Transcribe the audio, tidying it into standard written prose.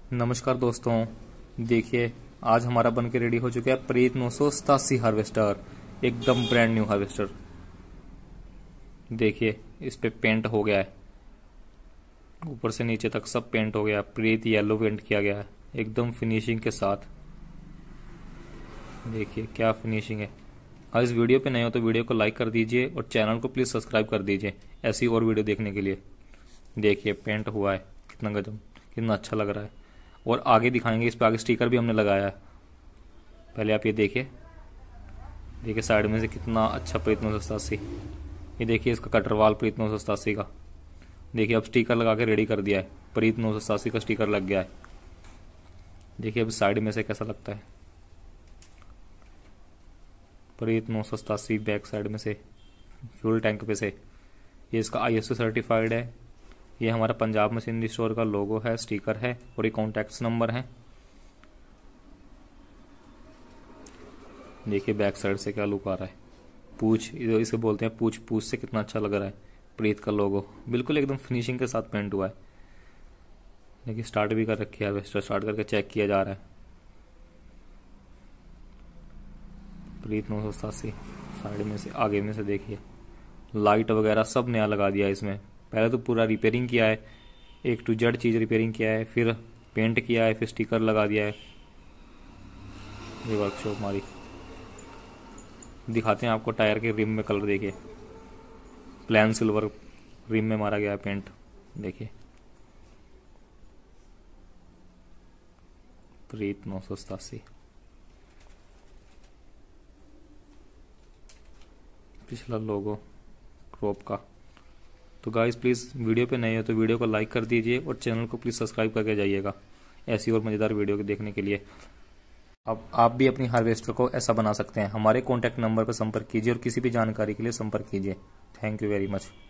नमस्कार दोस्तों, देखिए आज हमारा बन के रेडी हो चुका है प्रीत 987 हार्वेस्टर। एकदम ब्रांड न्यू हार्वेस्टर। देखिए इस पे पेंट हो गया है, ऊपर से नीचे तक सब पेंट हो गया है। प्रीत येलो पेंट किया गया है एकदम फिनिशिंग के साथ। देखिए क्या फिनिशिंग है। अगर इस वीडियो पे नए हो तो वीडियो को लाइक कर दीजिए और चैनल को प्लीज सब्सक्राइब कर दीजिए ऐसी और वीडियो देखने के लिए। देखिए पेंट हुआ है, कितना गजब, कितना अच्छा लग रहा है। और आगे दिखाएंगे, इस पे आगे स्टिकर भी हमने लगाया है। पहले आप ये देखिए, देखिए साइड में से कितना अच्छा प्रीत 987। ये देखिए इसका कटरवाल प्रीत 987 का। देखिए अब स्टिकर लगा के रेडी कर दिया है, प्रीत 987 का स्टिकर लग गया है। देखिए अब साइड में से कैसा लगता है प्रीत 987 बैक साइड में से, फ्यूल टैंक पे से। ये इसका ISO सर्टिफाइड है। ये हमारा पंजाब मशीनरी स्टोर का लोगो है, स्टिकर है और ये कॉन्टैक्ट नंबर है। देखिए बैक साइड से क्या लुक आ रहा है। पूछ, इसे बोलते हैं पूछ, पूछ से कितना अच्छा लग रहा है। प्रीत का लोगो बिल्कुल एकदम फिनिशिंग के साथ पेंट हुआ है। देखिए स्टार्ट भी कर रखी है, हार्वेस्टर स्टार्ट करके चेक किया जा रहा है। प्रीत 987 साइड में से, आगे में से देखिए लाइट वगैरह सब नया लगा दिया है इसमें। पहले तो पूरा रिपेयरिंग किया है, A to Z चीज़ रिपेयरिंग किया है, फिर पेंट किया है, फिर स्टिकर लगा दिया है। ये वर्कशॉप हमारी। दिखाते हैं आपको टायर के रिम में कलर। देखिए प्लेन सिल्वर रिम में मारा गया है पेंट। देखिए प्रीत 987 पिछला लोगो क्रॉप का। तो गाइस प्लीज़ वीडियो पे नए हो तो वीडियो को लाइक कर दीजिए और चैनल को प्लीज़ सब्सक्राइब करके जाइएगा ऐसी और मज़ेदार वीडियो को देखने के लिए। अब आप भी अपनी हार्वेस्टर को ऐसा बना सकते हैं। हमारे कॉन्टैक्ट नंबर पर संपर्क कीजिए और किसी भी जानकारी के लिए संपर्क कीजिए। Thank you very much.